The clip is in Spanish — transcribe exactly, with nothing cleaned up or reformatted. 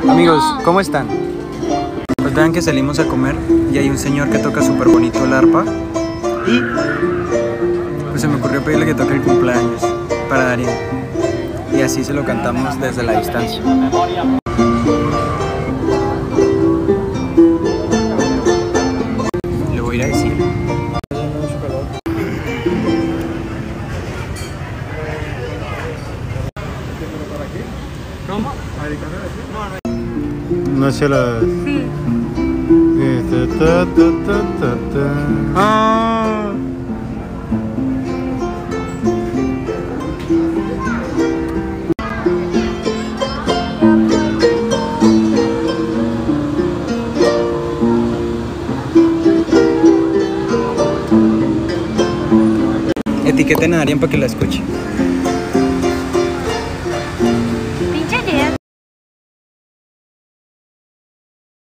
Amigos, ¿cómo están? Pues vean que salimos a comer y hay un señor que toca súper bonito el arpa y pues se me ocurrió pedirle que toque el cumpleaños para Darien y así se lo cantamos desde la distancia. Le voy a ir a decir. ¿Cómo? No se las... Sí. Ta, ta, ta, ta, ta. Ah. Etiqueten a Darien para que la escuche.